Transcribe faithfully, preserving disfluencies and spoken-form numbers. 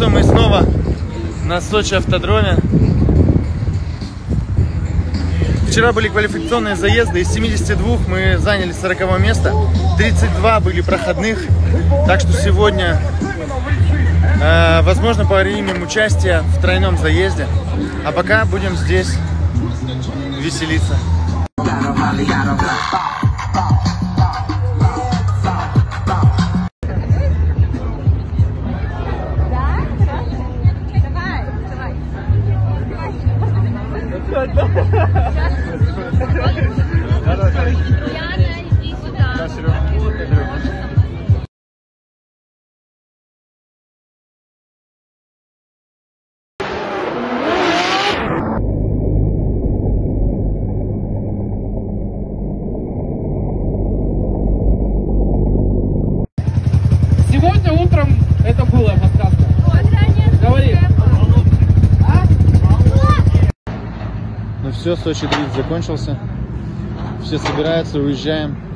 что, мы снова на Сочи автодроме. Вчера были квалификационные заезды, из семидесяти двух мы заняли сороковое место, тридцать два были проходных, так что сегодня, э, возможно, примем участие в тройном заезде, а пока будем здесь веселиться. Сегодня утром это было подсказка. Говори. Ну все, Сочи дрифт закончился. Все собираются, уезжаем.